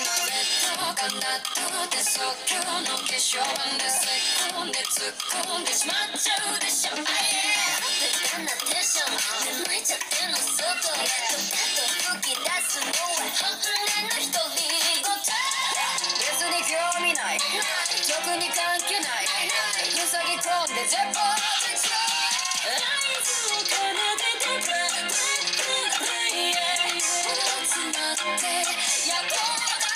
かなって即興の化粧でせっこんで突っ込んでしまっちゃうでしょ。あえ適当なテンション眠いちゃっての外へと吹き出すのは本音の独り言。別に興味ない曲に関係ない塞ぎ込んで絶望的合図を奏でて集まってやこうだ